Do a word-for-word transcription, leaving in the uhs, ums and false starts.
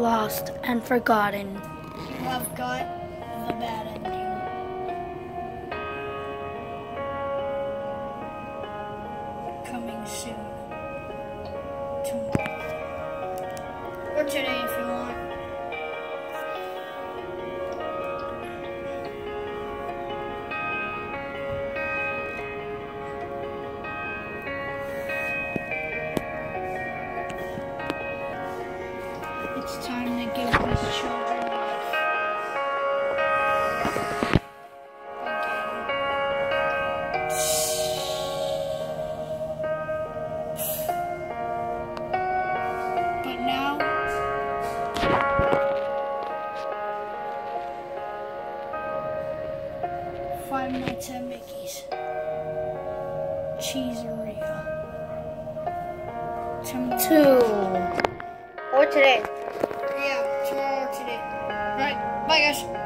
lost and forgotten. You have got the bad ending. Coming soon. Tomorrow. Or today if you want. It's time to give these children life. But now, Five Nights at Mickey's. Cheesaria. Tomorrow. Two. Or today. Yeah, tomorrow or today. Alright, bye guys.